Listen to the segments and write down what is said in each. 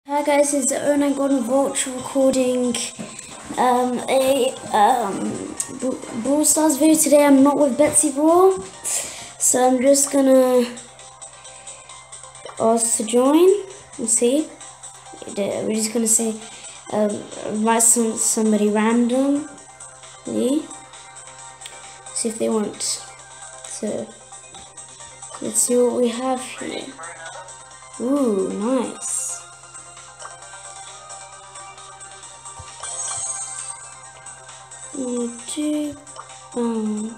Hi guys, it's the 09 Vulture recording a Brawl Stars video. Today I'm not with Betsy Brawl, so I'm just gonna ask to join and see. We're just gonna say invite somebody randomly, see if they want to. Let's see what we have here. Ooh, nice. Two bound.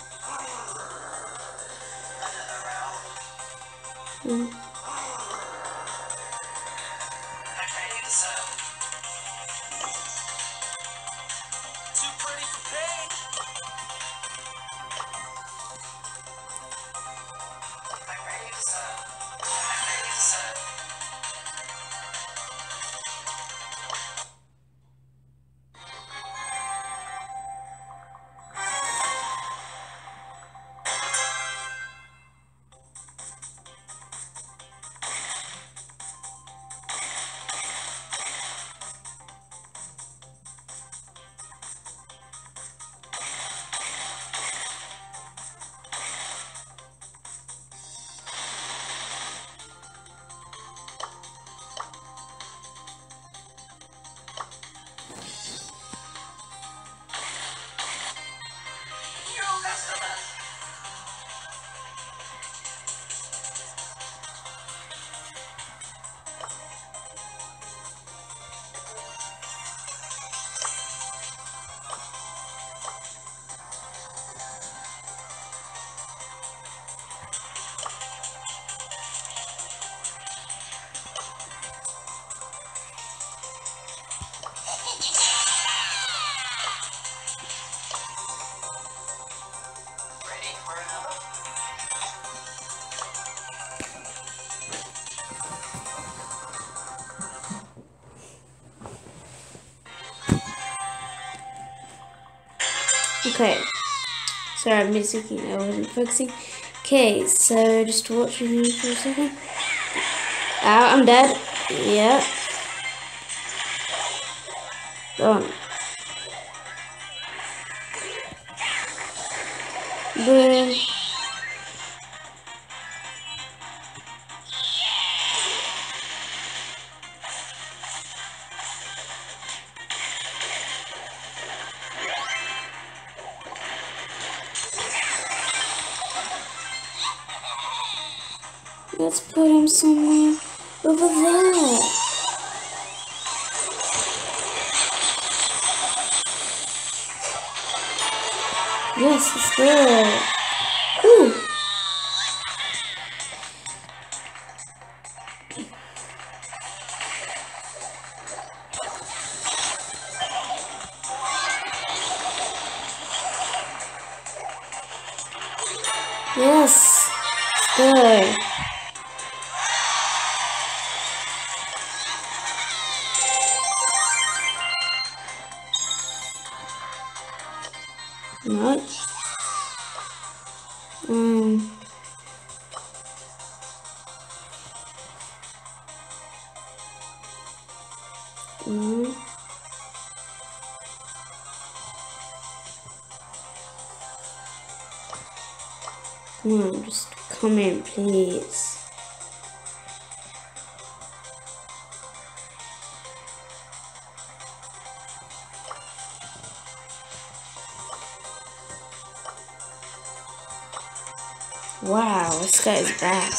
Okay, sorry, I'm missing. I wasn't focusing. Okay, so just watching you for a second. Ow, I'm dead. Yep. Gone. Boom. Let's put him somewhere over there. Yes, it's good. Ooh. Yes, it's good. What? No. Come on, just come in, please. Wow, this guy is back.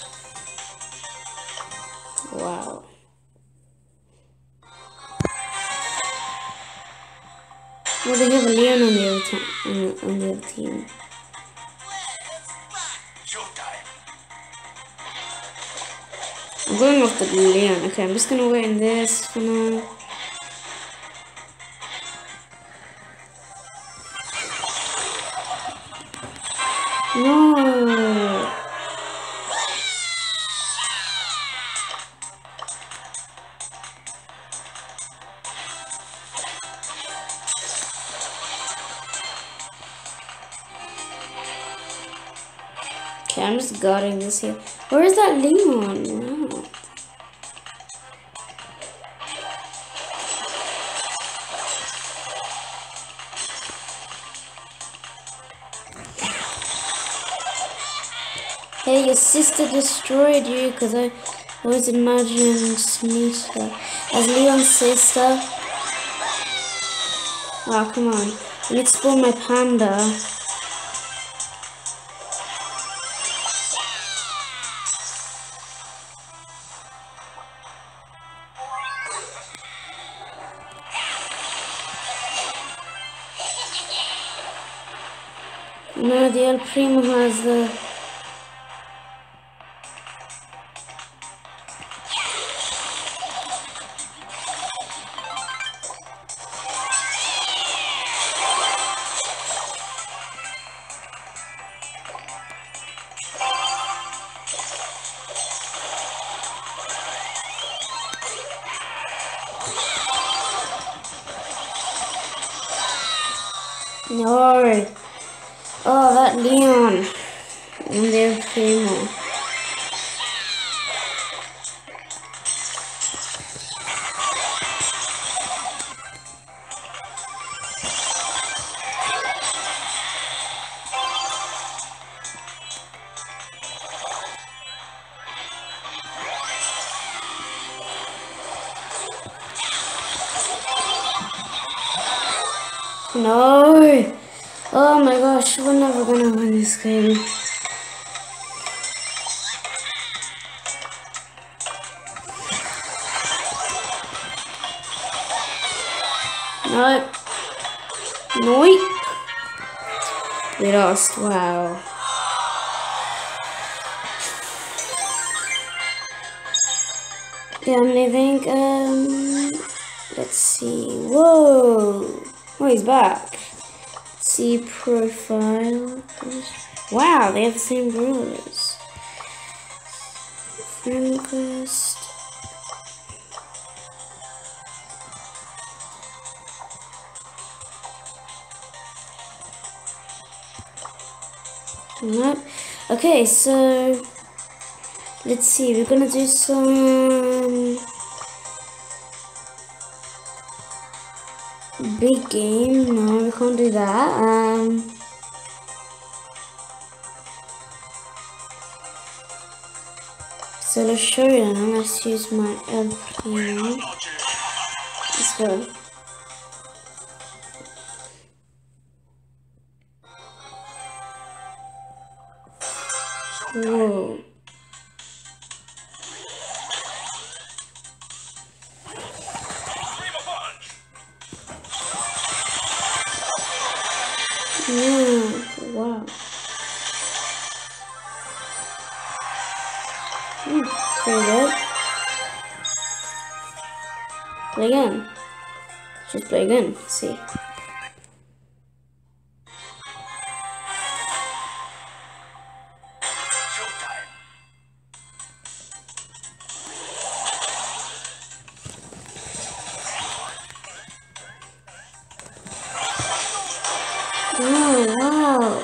Wow. Well, they have a Leon on the other on the other team. I'm going off the Leon. Okay, I'm just gonna wait in this for now. No. Okay, I'm just guarding this here. Where is that Leon? Wow. sister destroyed you because I always imagined Nita as Leon's sister. Oh, come on. I need to spawn my panda. No, the El Primo has the... No! Oh, that Leon and their Primo. No! Oh my gosh, we're never gonna win this game. Nope. Nope. We lost, wow. Yeah, I think, let's see. Whoa! Oh, he's back. See profile. Wow, they have the same rulers. Friend request. Nope. Okay, so let's see. We're gonna do some big game. No, we can't do that. So let's show you now. Let's use my El Primo. Let's go. Whoa. Yeah, wow. Pretty good. Play again. Just play again. See. Oh, wow.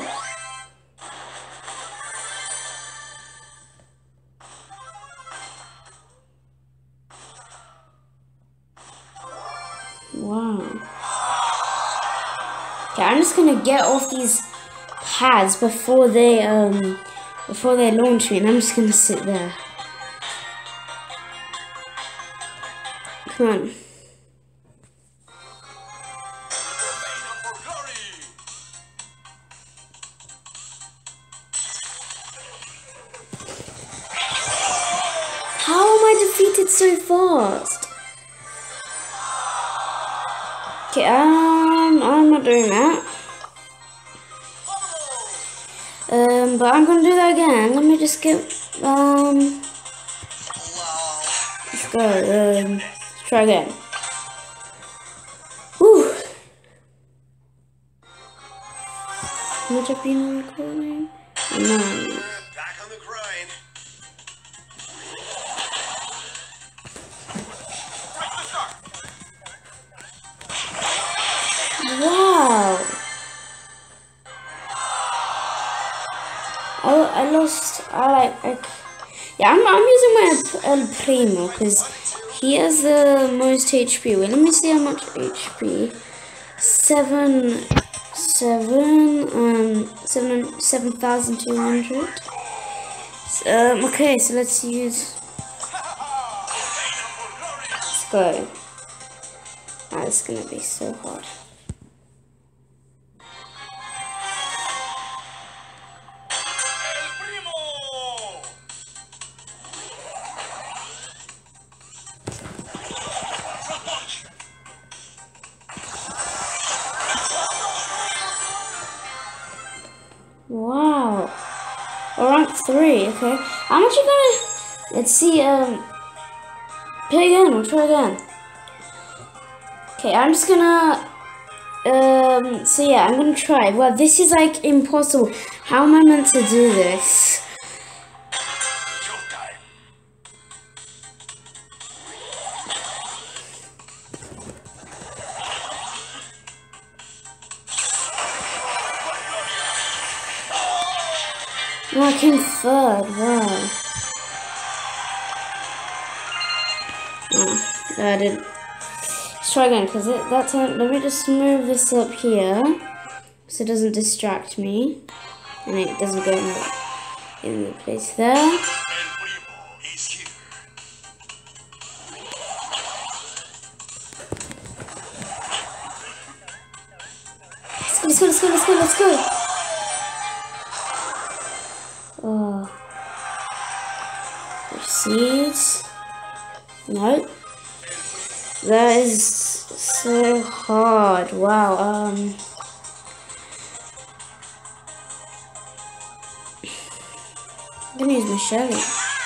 Wow. Okay, I'm just gonna get off these pads before they launch me, and I'm just gonna sit there. Come on. How am I defeated so fast? Okay, I'm not doing that. But I'm gonna do that again. Let me just get, let's go, let's try again. Whew. How much have been recording? 9. Back on the grind. Wow. I lost. Yeah, I'm using my El Primo because he has the most HP. Wait, let me see how much HP. 7,200. Okay, so let's use. Let's go. It's gonna be so hard. Wow. Rank 3, okay. How much you gonna... Let's see, play again, we'll try again. Okay, I'm just gonna... so yeah, I'm gonna try. Well, this is like impossible. How am I meant to do this? No, I came third, wow. Oh, I didn't. Let's try again, because that time, let me just move this up here, so it doesn't distract me, and it doesn't go in the place there. Let's go. Oh. Proceeds. Nope. That is so hard. Wow. I'm gonna use my Shelly.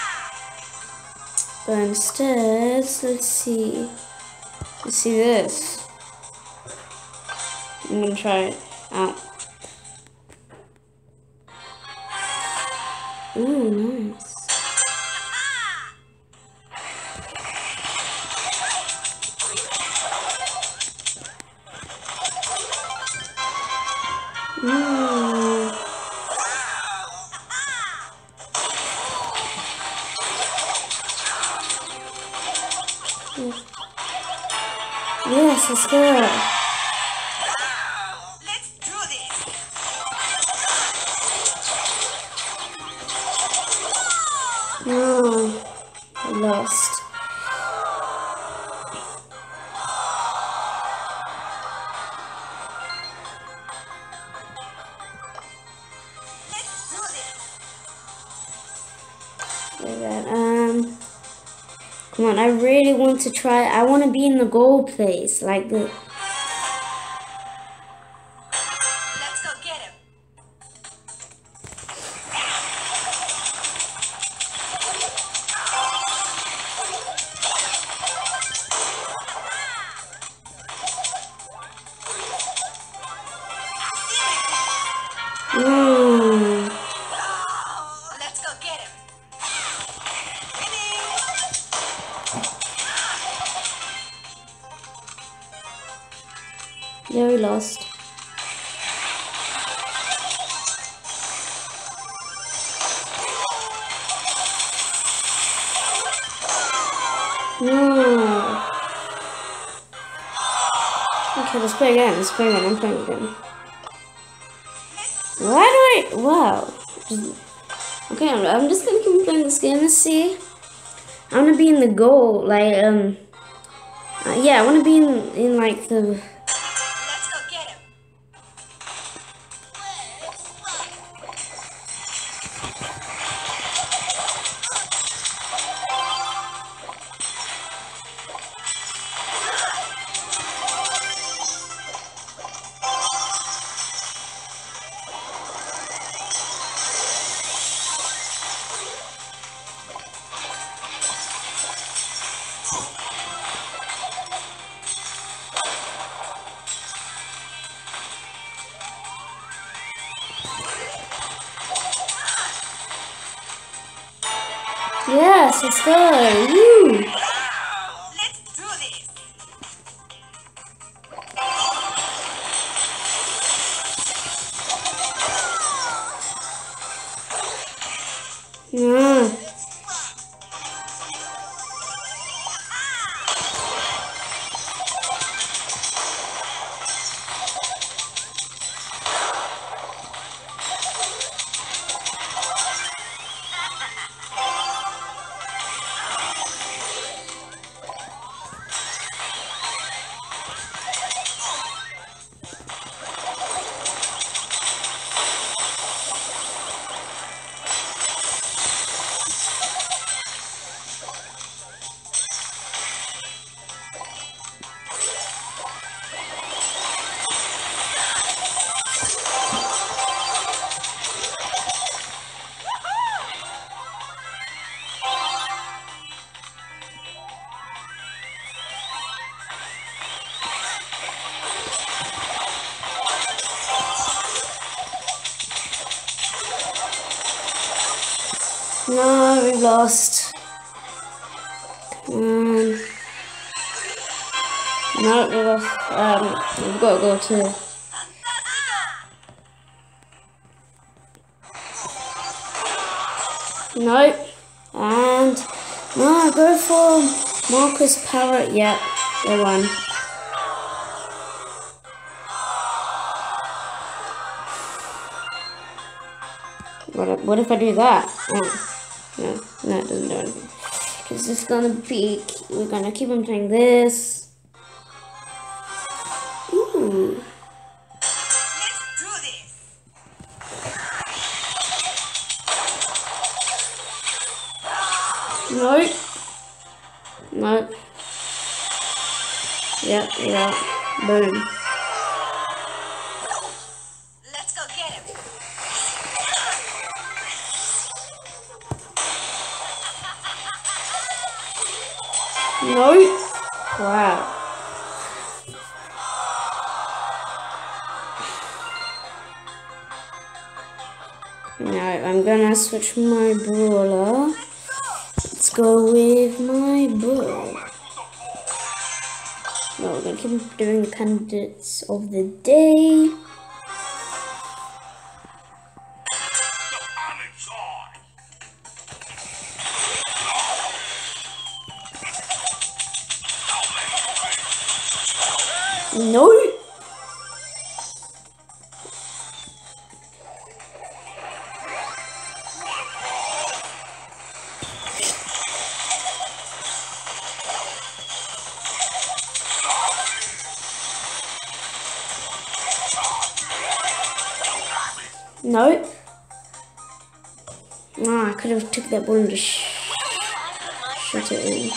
But instead, let's see this. I'm gonna try it out. Ooh, nice. Yes, let's go. Let's do this. No, I lost. Come on, I really want to try. I want to be in the goal place, like the. Let's go get him. Let's go get him. Yeah, we lost. No. Okay, let's play again. I'm playing again. Why do I... Wow. Okay, I'm just gonna keep playing this game. Let's see. I wanna be in the goal, like, yeah, I wanna be in like the... Let's go get him. Yes, let's go. Woo. Let's do this. Yeah. No, we lost. No, we lost. We've got to go to. Nope. And no, go for Marcus Parrott. Yep, they won. What if I do that? Oh, no, it doesn't do anything. It's just gonna be. We're gonna keep on playing this. Ooh. Let's do this. Nope. Nope. Yep, you're out. Boom. Let's go get him. Nope. Wow. Now I'm gonna switch my brawler. Let's go with my bull. No, we're gonna keep doing the candidates of the day. No. No. No, I could have took that ball and just shot it in.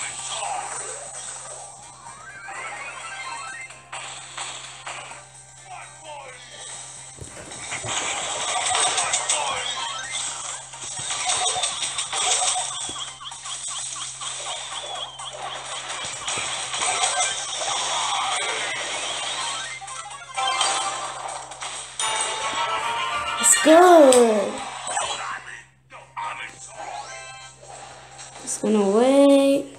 Let's go. Just gonna wait.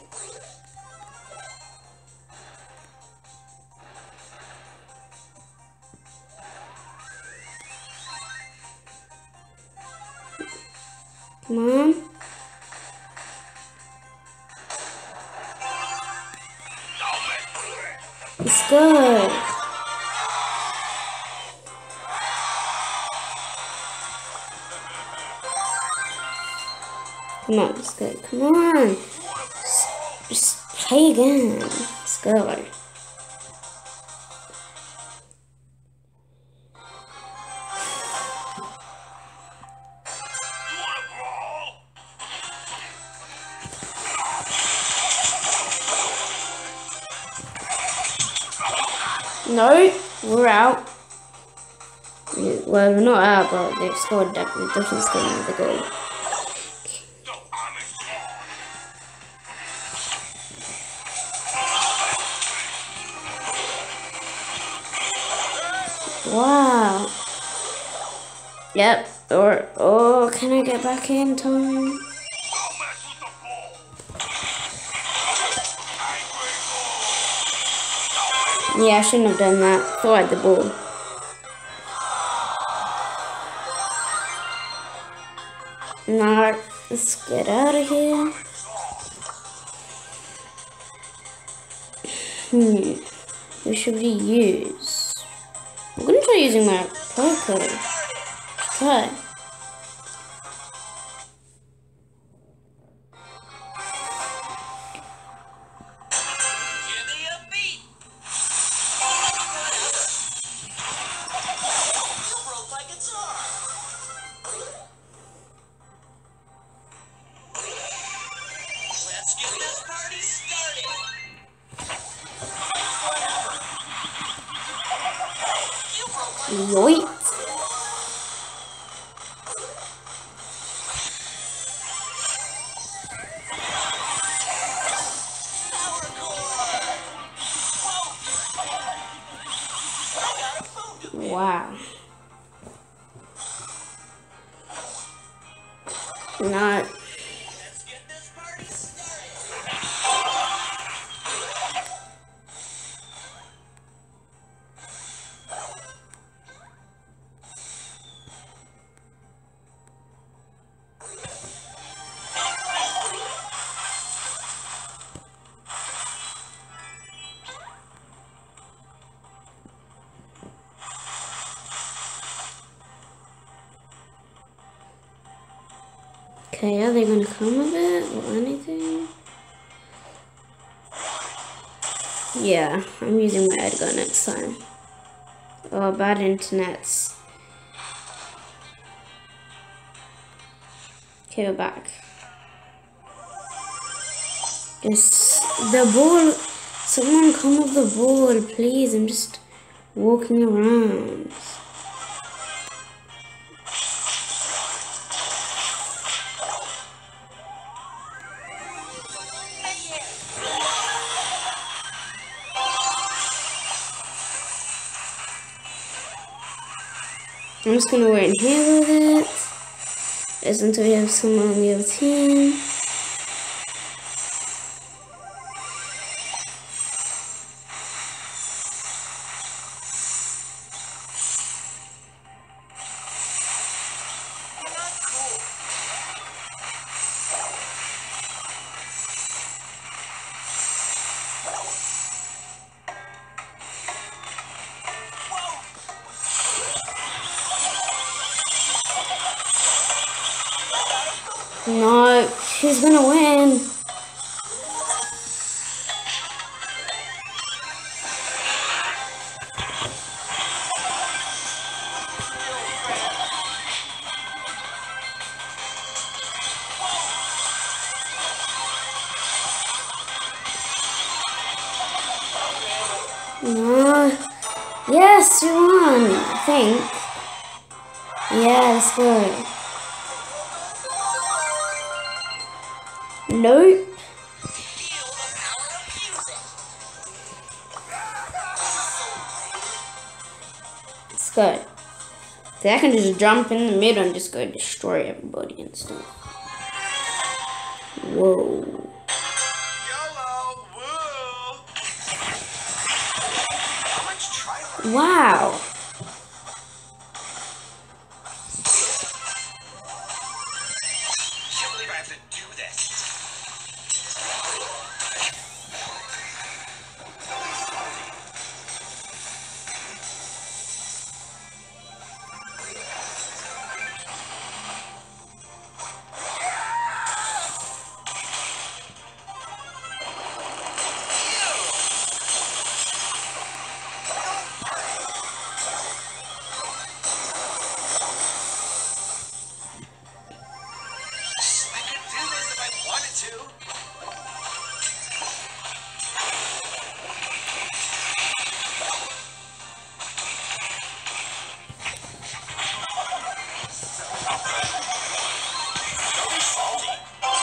Come on. Let's go. Come on, let's go. Come on. Just play again. Let's go. No, we're out. Well, we're not out, but they've scored. They've definitely scored another goal. Wow. Yep. Or can I get back in time? Yeah, I shouldn't have done that. Thought I had the ball. No, let's get out of here. Who should we use? I'm gonna try using my pro code. Try. Give me a beat. You broke my guitar. Let's get this party started. You broke my Yoit. power cord. I got a phone to Wow. Not. Let's get this party started. Okay, are they gonna come with it or anything? Yeah, I'm using my Edgar next time. Oh, bad internets. Okay, we're back. Yes, the ball. Someone come with the ball, please. I'm just walking around. I'm just gonna wait in here with it. Just until we have someone on the other team. You're not cool. No, she's gonna win. No. Yes, you won, I think. Yeah, let's go. Nope. Feel the power of music. Let's go. So I can just jump in the middle and just go destroy everybody and stuff. Whoa. YOLO! Woo! How much tryhard? Wow. Can't believe I have to do this. I could do this if I wanted to. Don't be salty.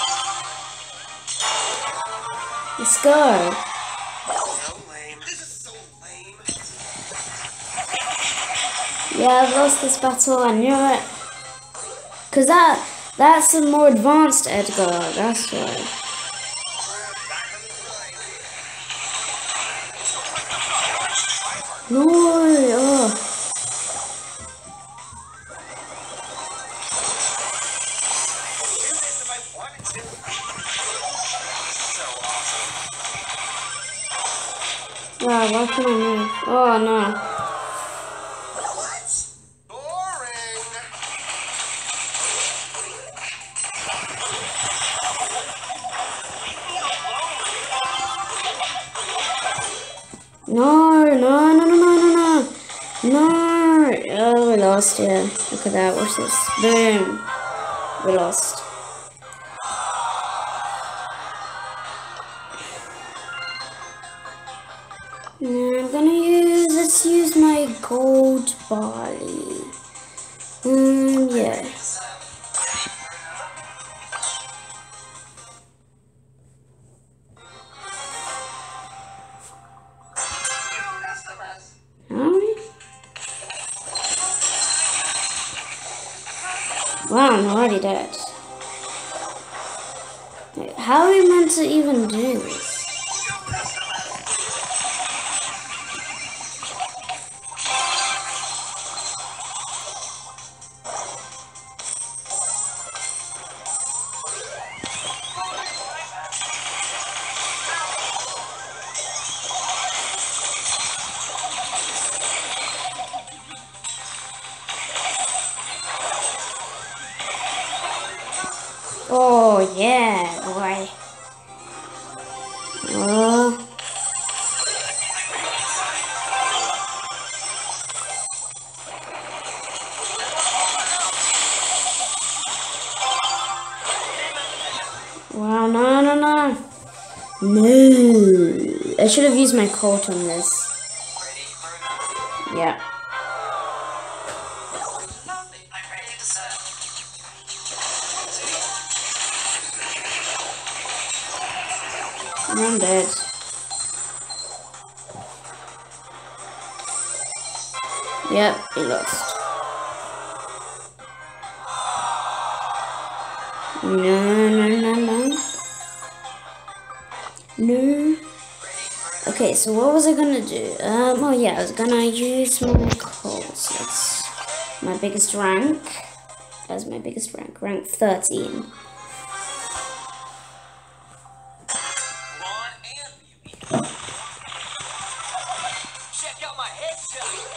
Let's go. So lame. This is so lame. Yeah, I've lost this battle. I knew it. Cause that's a more advanced Edgar. That's why. Back on the grind. No. Oh. Do this if I wanted to. So awesome. Wow, why can I move? Oh no. What? Boring. No, no, no, no, no, no, no. No. Oh, we lost, yeah. Look at that. Watch this. Boom. We lost. Now I'm gonna let's use my gold barley. Yeah. Alright. Wow, I'm already dead. how are we meant to even do this? Oh yeah, boy. Oh. Wow, no, no, no. No. I should have used my coat on this. Ready for another? Yeah. I'm ready to serve. I'm dead. Yep, he lost. No, no, no, no. No. Okay, so what was I gonna do? Oh yeah, I was gonna use my calls. That's my biggest rank. That's my biggest rank. Rank 13. Ron and Beauty. Check out my headshot.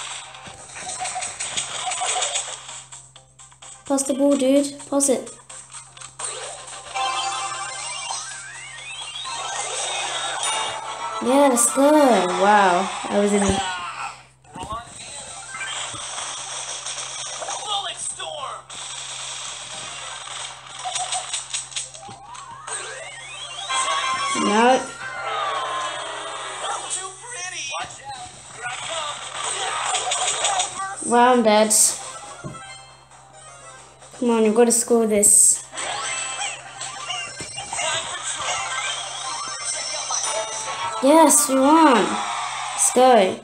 Pass the ball, dude. Pass it. Yeah, let's go. Wow, I was in. Ron and Bullet Storm. No. Too pretty. Watch out. Here I come. Wow, I'm dead. Come on, you've got to score this. Yes, we won. Let's go.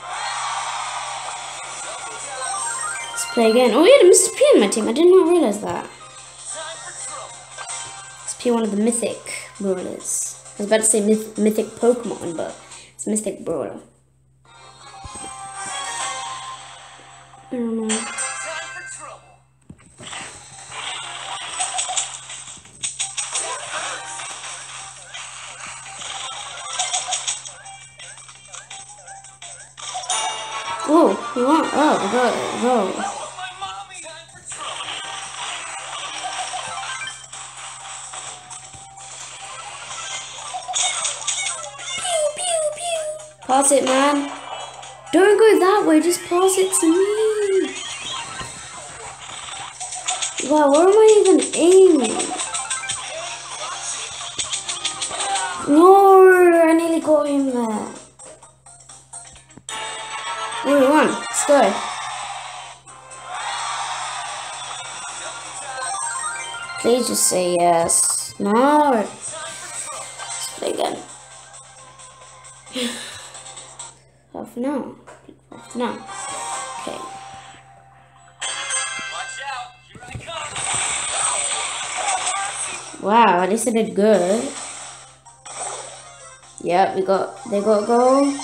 Let's play again. Oh, we had a Mr. P in my team. I did not realize that. Mr. P, one of the mythic brawlers. I was about to say mythic Pokemon, but it's mythic brawler. I don't know. Oh, we won. Oh, we got it. Whoa. Pass it, man. Don't go that way, just pass it to me. Wow, where am I even aiming? No, I nearly got him there. Oh, we won. Let's go. Please just say yes. No. Let's play again. Half an hour. Half an hour. Okay. Watch out. Here I come. Wow, at least I did good. Yeah, they got a goal.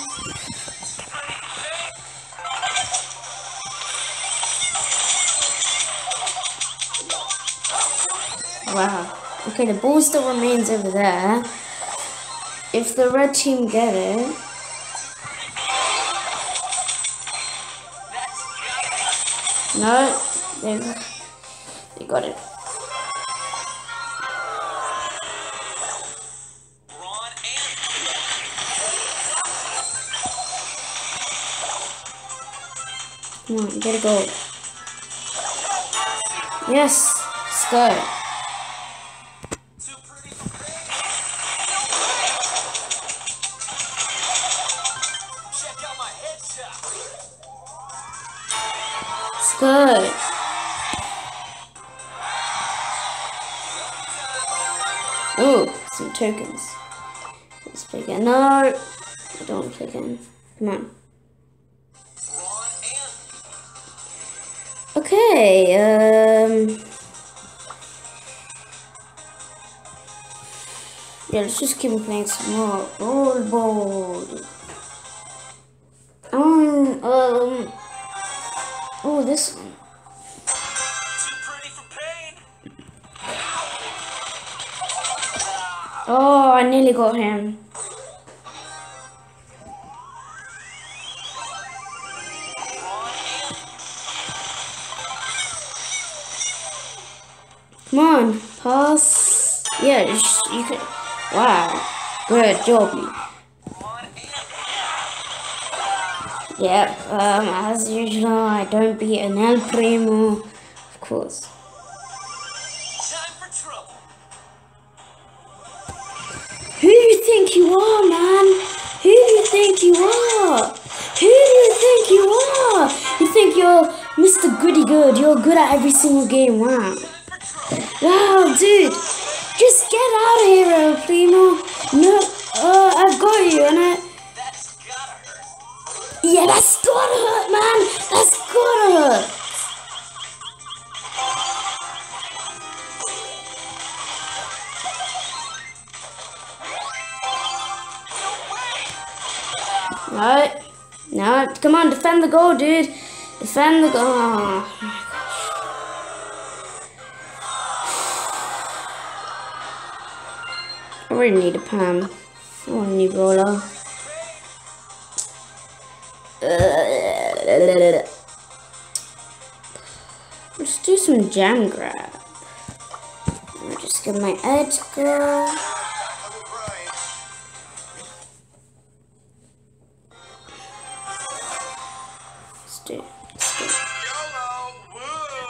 Wow. Okay, the ball still remains over there. If the red team get it. No, they got it. Ron and Come on, get a goal. Yes, let's go. too pretty. Check out my headshot. Let's go. Oh, some tokens. Let's play again. No, I don't want to play again. Come on. Ron and Okay, Yeah, let's just keep playing some more. Roll ball. Oh, this one. Too pretty for pain. Oh, I nearly got him. Come on, pass. Yeah, you can. Wow, good job. Yep. As usual, I don't beat an El Primo, of course. Time for trouble. Who do you think you are, man? Who do you think you are? Who do you think you are? You think you're Mr. Goody Good? You're good at every single game. Wow. Wow, dude. Just get out of here, El Primo. No, I've got you, and That's gotta hurt. yeah, that's gotta hurt, man. That's gotta hurt. No, no, come on, defend the goal, dude. Defend the goal. Oh, my gosh. I really need a Pam. I want a new roller. Let's do some jam grab. Let me just get my Edgar. Let's do. YOLO! Woo!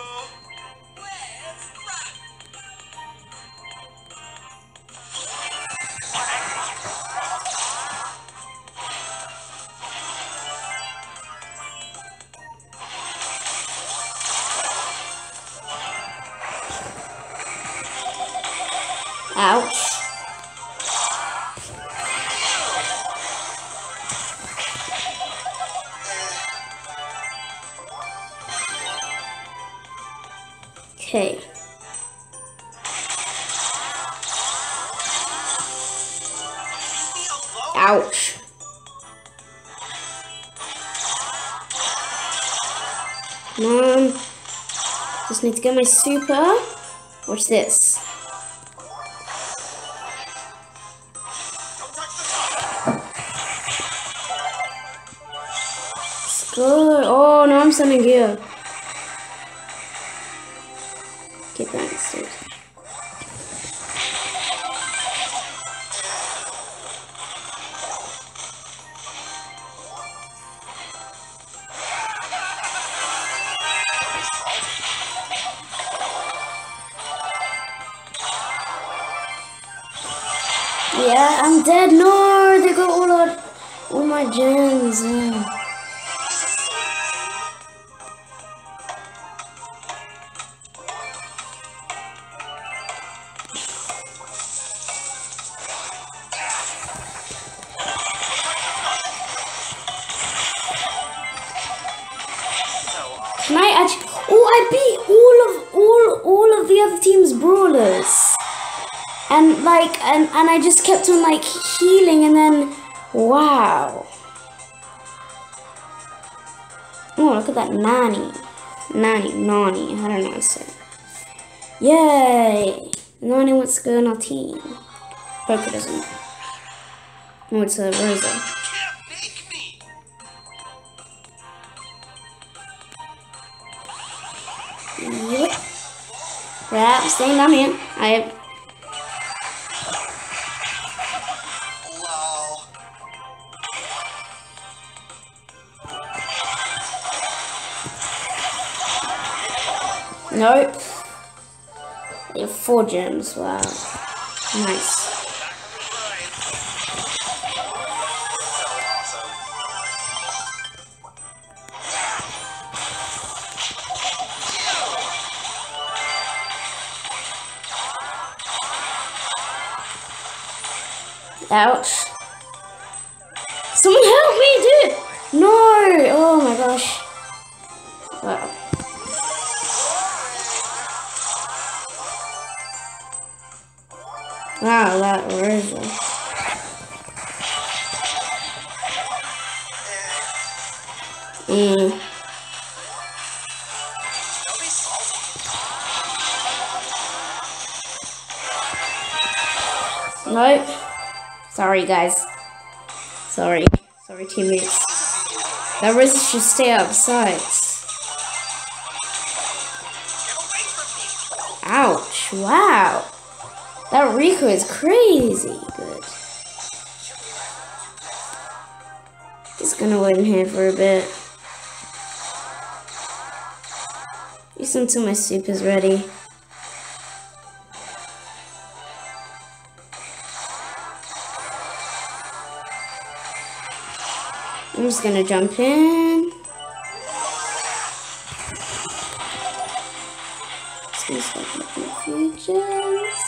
Ouch. Okay. Ouch. Come on. Just need to get my super. Watch this. Good. Oh, no, I'm sending you. Get that instead. Yeah, I'm dead. No, they got all my gems. Yeah. Can I actually? Oh, I beat all of the other team's brawlers, and I just kept on like healing, and then wow. Oh, look at that Nani, I don't know how to say it. Yay! Nani wants to go on our team. Hope it doesn't. Oh, it's a Rosa. Can't make me. Yep. Yeah, I'm staying down here. Lol. Nope. They have 4 gems. Wow. Nice. Ouch. Someone help me, dude! No! Oh my gosh. Wow. Wow, where is it? Don't be salty. Nope. Sorry, guys. Sorry, teammates. That Rizzy should stay outside. Get away from me. Ouch! Wow, that Rico is crazy good. Just gonna wait in here for a bit. Listen until my soup is ready. I'm just gonna jump in. Just gonna start making a few gems.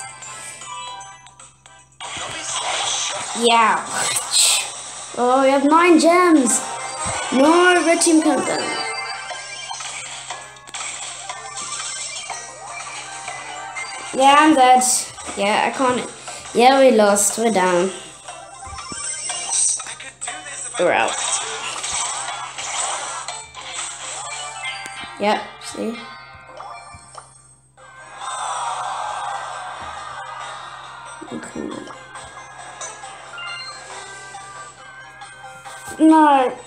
Don't be salty. Yeah. Oh, we have 9 gems. No, red team can't go. Yeah, I'm dead. Yeah, I can't. Yeah, we lost. We're down. I could do this if We're I out. wanted to. Yep, see? Okay. No.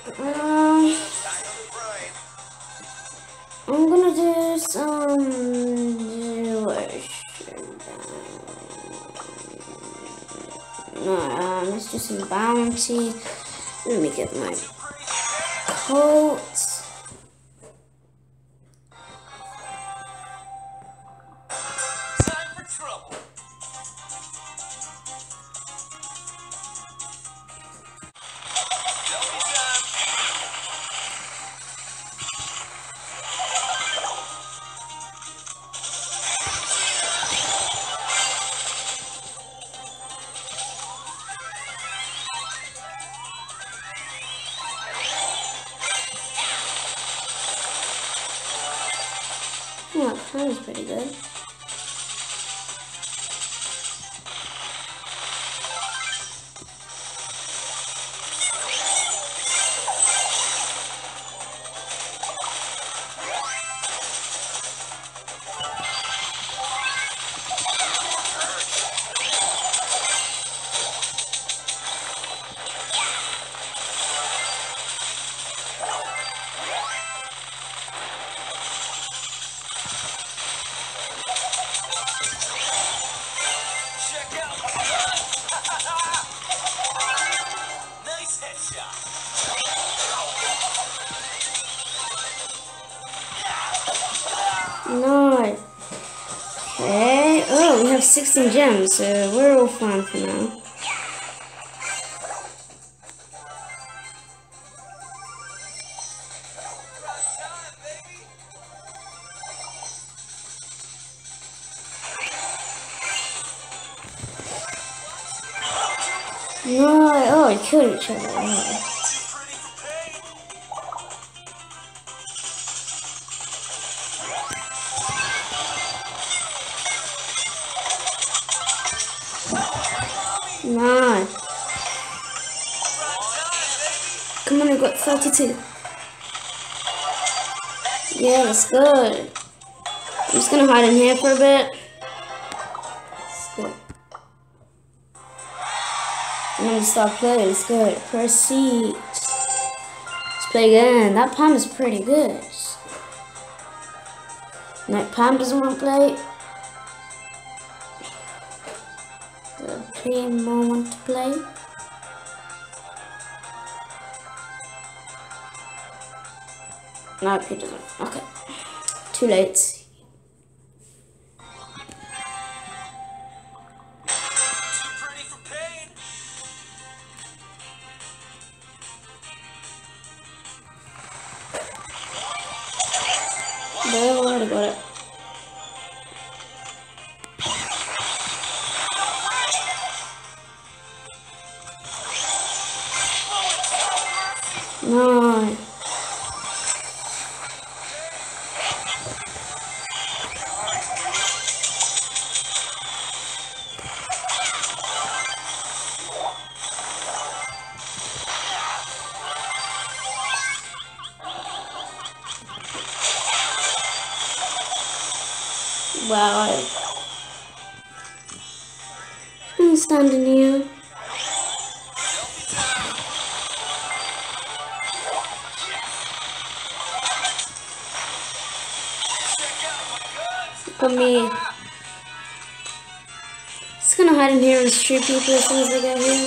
I'm gonna do some no, let's do some bounty. Let me get my coat. Time for trouble. Don't be time. Oh, that was pretty good. Check out my nice headshot. No. Okay. Oh, we have 16 gems, so we're all fine for now. No. Oh, we killed each other. Oh. Too pretty for pain. No. Come on, I got 32. Yeah, that's good. I'm just gonna hide in here for a bit. That's good. I'm gonna start playing. It's good. Proceed. Let's play again. That Pam is pretty good. No, Pam doesn't want to play. The Primo want to play. No, he doesn't. Okay. Too late. Too pretty for pain. They already got it. No. Wow. I'm standing here. Look at me. Just gonna hide in here and shoot people as soon as I get here.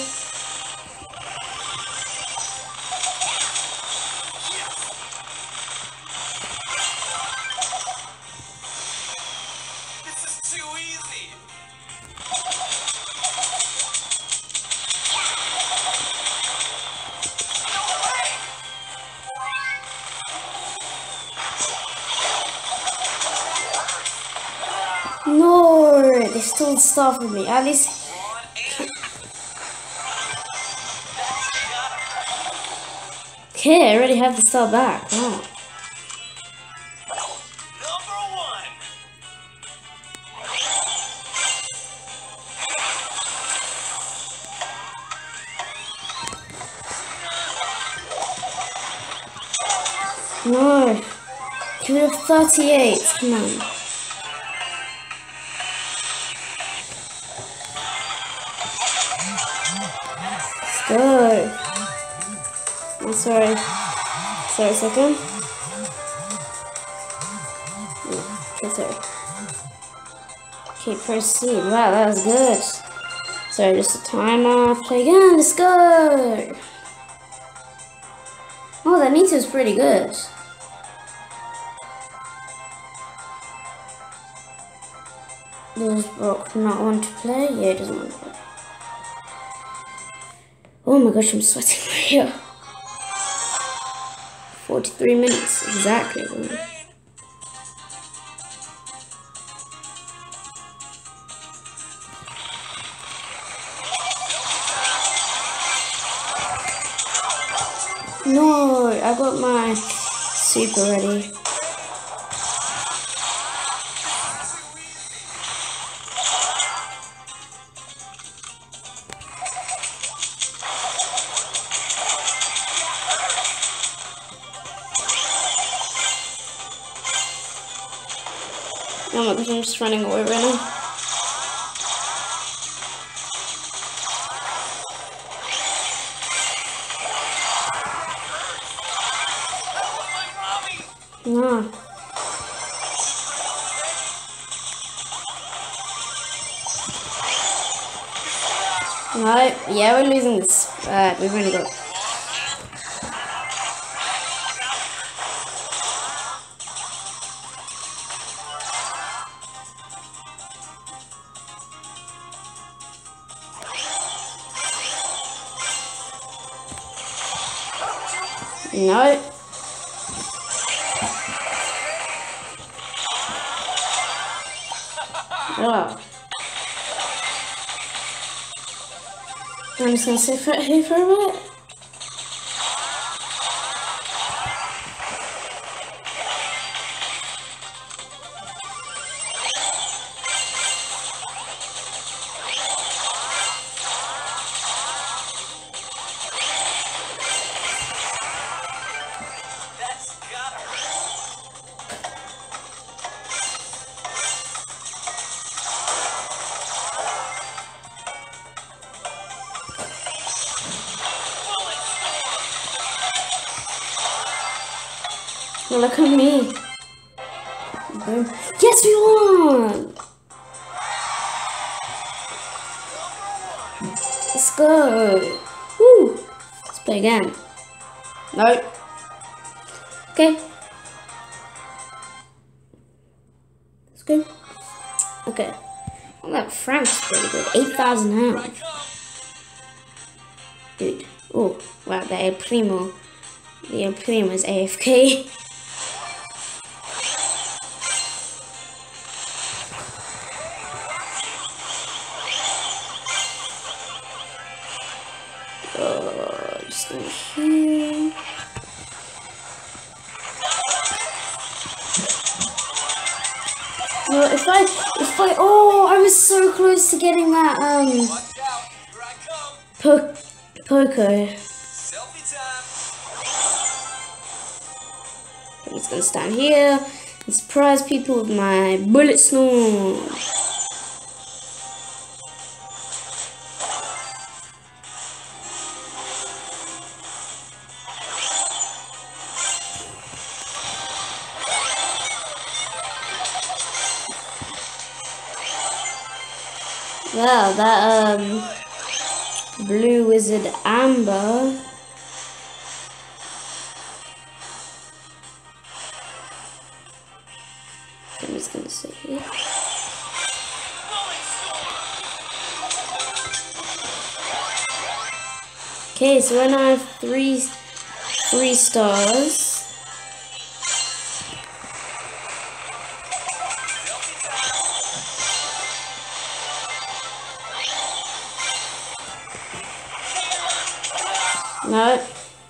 This is too easy. No way! No, they stole stuff from me. At least, On and okay, I already have the star back. Wow. number one. No. You have 38. Come on. Let's go. I'm sorry. Sorry, a second. Okay, sorry. Okay, proceed. Wow, that was good. Sorry, just a timer. Play again. Let's go. Oh, that Nito's pretty good. Does Brock not want to play? Yeah, he doesn't want to play. Oh my gosh, I'm sweating right here. 43 minutes, exactly. No, I got my super ready. Oh my gosh, I'm just running away right now. No. No, yeah, we're losing this. We've only got. No. Oh. I'm just gonna sit here for a bit. That's gotta hurt. Well, look at me. Boom. Yes, we won! Let's go. Woo! Let's play again. No. Okay. Let's go. Okay. Well, that Frank's pretty good. 8,000 now. Dude. Oh, wow, the El Primo. The El Primo is AFK. Just in here. Well, if I, oh, I was so close to getting that, Watch out. Here I come. Poco. Selfie time. I'm just gonna stand here. and surprise people with my bullet storm. Well, that blue wizard Amber. I'm just gonna say here. Okay, so right now I have three stars. No.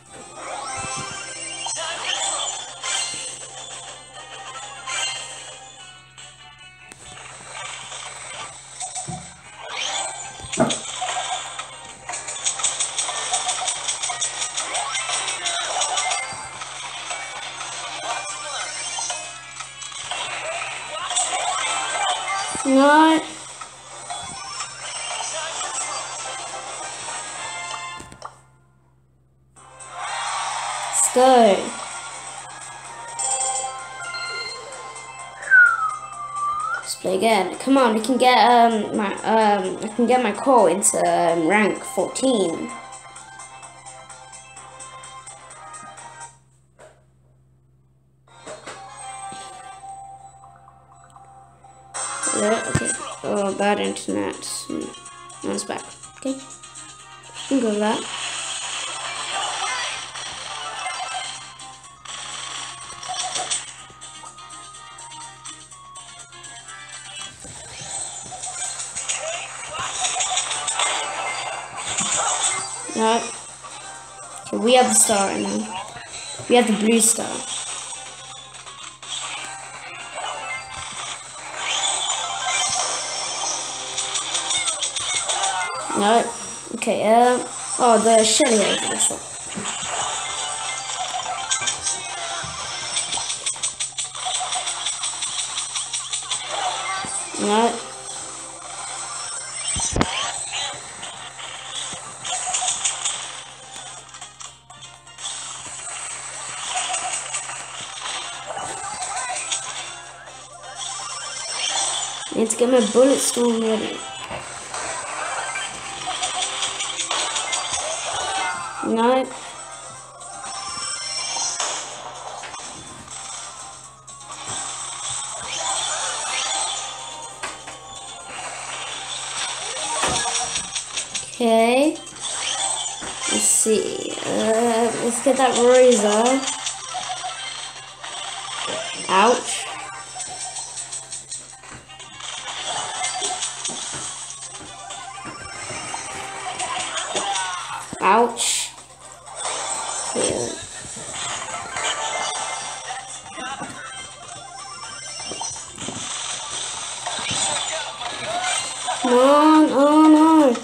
No. Let's go. Let's play again. Come on, we can get I can get my core into rank 14. Okay. Oh, bad internet. No, it's back. Okay. You can go with that. No. Okay, we have the star right now. We have the blue star. No. Okay, oh, the Shelly over this one. No. I need to get my bullet storm ready. No. Okay. Let's see. Let's get that Rosa. Ouch. Ouch. Come on, oh no.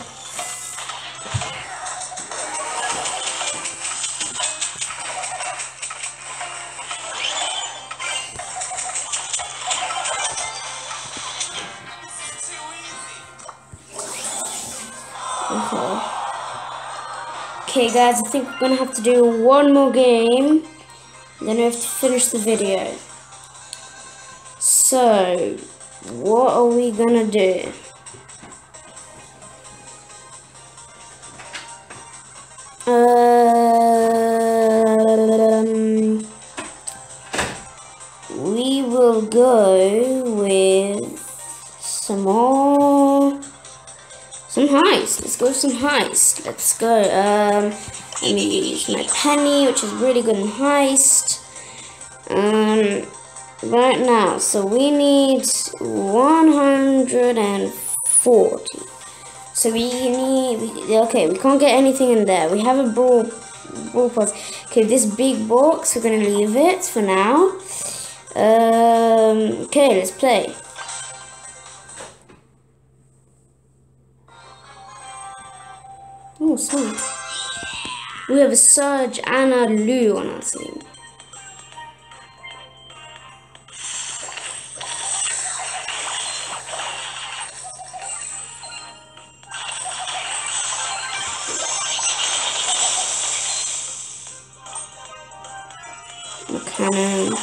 Okay guys, I think we're gonna have to do one more game, then we have to finish the video. So, what are we gonna do? We will go with some heist. Let's go with some heist. Let's go. Let me use my penny, which is really good in heist. Right now, so we need 140. So we need, okay, we can't get anything in there. We have a brawl pass. Okay, this big box, we're gonna leave it for now. Okay, let's play. Oh, sorry. We have a Surge and a Lou on our team. cannon.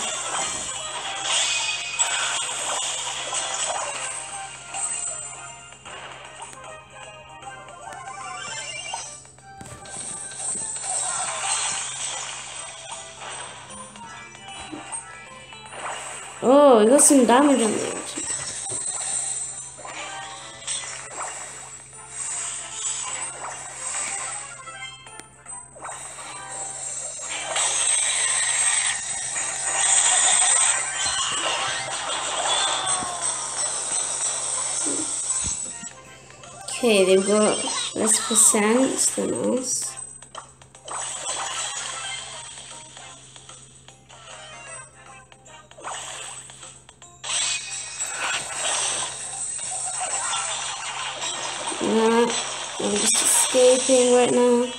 Oh, we got some damage on there. Okay, they've got less percent than us. Nah, I'm just escaping right now.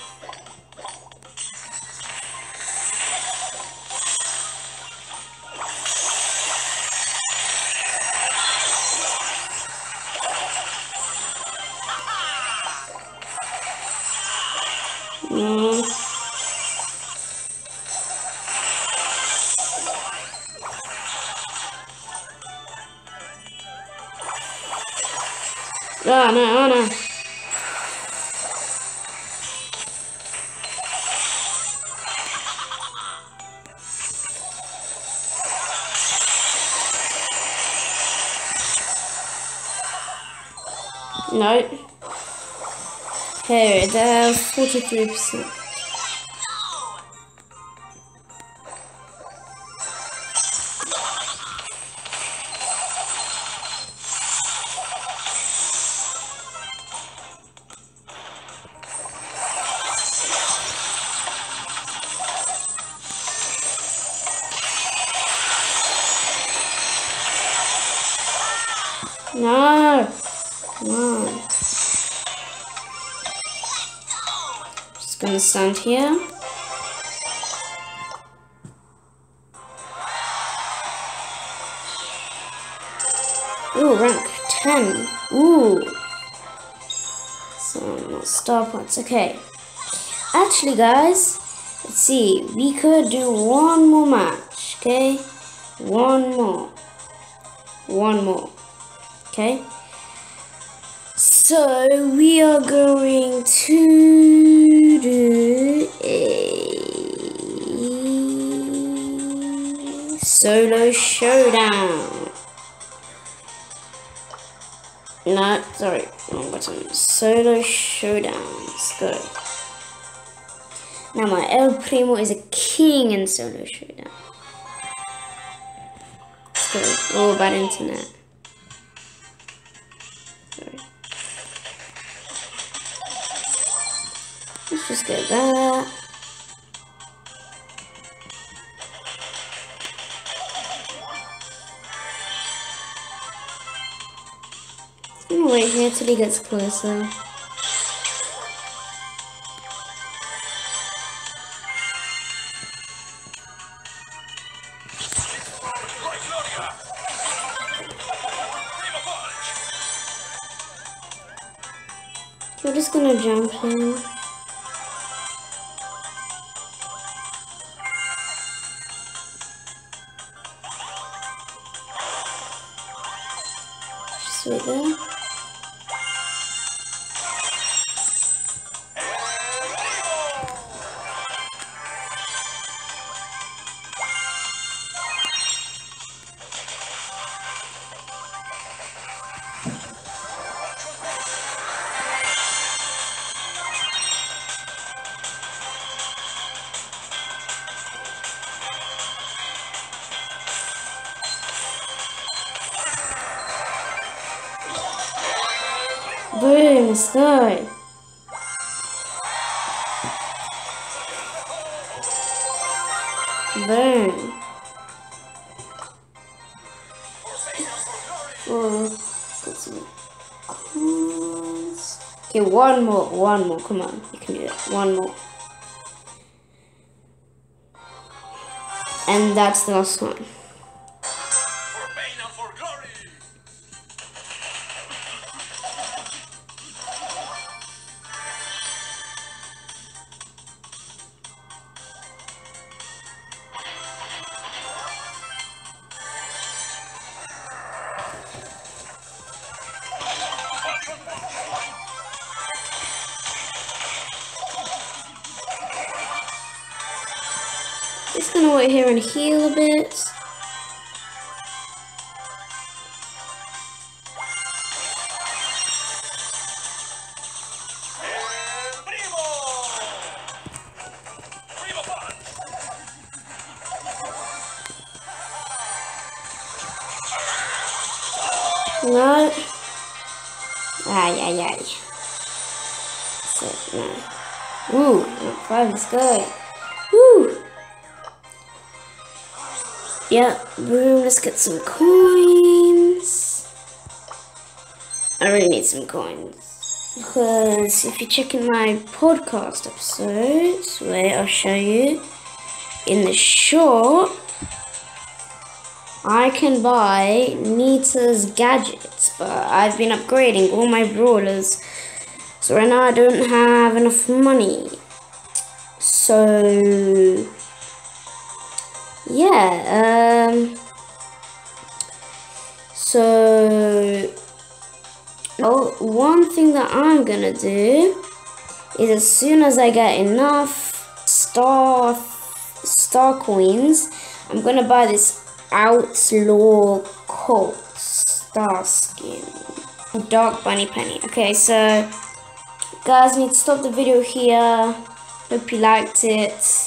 No. Oh no, oh no. No. Okay, they're 43%. No. Come on. Just gonna stand here. Ooh, rank 10. Ooh. So, more star points. Okay. Actually, guys, let's see. We could do one more match. Okay? One more. One more. Okay? So, we are going to do a solo showdown. No, sorry, wrong button. Solo showdown. Let's go. Now, my El Primo is a king in solo showdown. Let's go. Oh, bad internet. Let's just get that. I'm gonna wait here till he gets closer. We're just gonna jump in. Just wait there. Boom, let's go. Boom. Oh, get some coins. Okay, one more, come on, you can do it, one more. And that's the last one. Just gonna wait here and heal a bit. No. Ay, ay, ay. So, no. Ooh, not 5, let's go. Woo! Yeah, boom, let's get some coins. I really need some coins. Because if you're checking my podcast episodes, wait, I'll show you. In the shop, I can buy Nita's gadgets, but I've been upgrading all my brawlers. So right now I don't have enough money. So yeah, one thing that I'm gonna do is as soon as I get enough star coins, I'm gonna buy this Outlaw Colt star skin. Dark Bunny Penny. Okay, so guys, I need to stop the video here. Hope you liked it.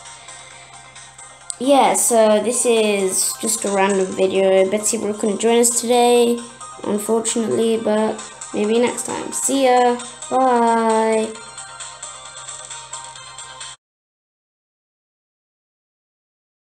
Yeah, so this is just a random video. Betsy Brooke couldn't join us today, unfortunately, but maybe next time. See ya. Bye.